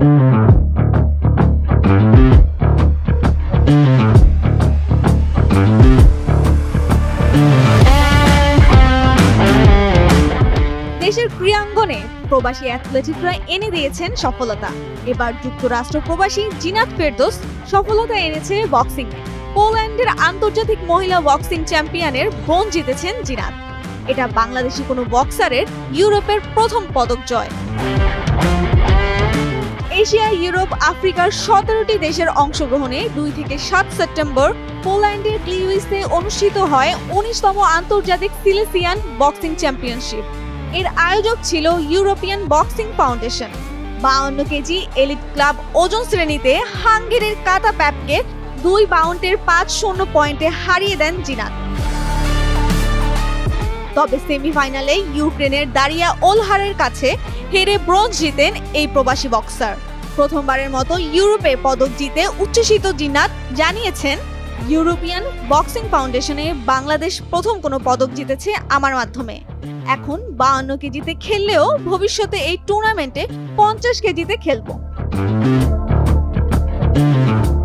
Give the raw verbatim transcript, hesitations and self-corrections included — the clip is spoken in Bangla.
দেশের ক্রীড়াঙ্গনে প্রবাসী অ্যাথলেটিকরা এনে দিয়েছেন সফলতা। এবার যুক্তরাষ্ট্র প্রবাসী জিনাত ফেরদৌস সফলতা এনেছে বক্সিং। পোল্যান্ডের আন্তর্জাতিক মহিলা বক্সিং চ্যাম্পিয়নের ব্রোঞ্জ জিতেছেন জিনাত। এটা বাংলাদেশি কোনো বক্সারের ইউরোপের প্রথম পদক জয়। এশিয়া, ইউরোপ, আফ্রিকার সতেরোটি দেশের অংশগ্রহণে দুই থেকে সাত সেপ্টেম্বর পোল্যান্ডের ক্লিউইসে অনুষ্ঠিত হয় উনিশতম আন্তর্জাতিক সিলেসিয়ান বক্সিং চ্যাম্পিয়নশিপ। এর আয়োজক ছিল ইউরোপিয়ান বক্সিং ফাউন্ডেশন। বাউন্ন কেজি এলিট ক্লাব ওজন শ্রেণীতে হাঙ্গেরির কাতা প্যাপকে দুই বাউন্ডের পাঁচ শূন্য পয়েন্টে হারিয়ে দেন জিনাত। তবে সেমিফাইনালে ইউক্রেনের দারিয়া ওলহারের কাছে হেরে ব্রোঞ্জ জিতেন এই প্রবাসী বক্সার। প্রথমবারের মতো ইউরোপে পদক জিতে উচ্ছ্বসিত জিনাত জানিয়েছেন, ইউরোপিয়ান বক্সিং ফাউন্ডেশনে বাংলাদেশ প্রথম কোনো পদক জিতেছে আমার মাধ্যমে। এখন বাউন্ন কেজিতে খেললেও ভবিষ্যতে এই টুর্নামেন্টে পঞ্চাশ কেজিতে খেলবো।